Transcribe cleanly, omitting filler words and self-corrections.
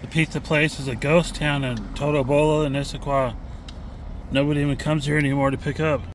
The pizza place is a ghost town in Totobola and Issaquah. Nobody even comes here anymore to pick up.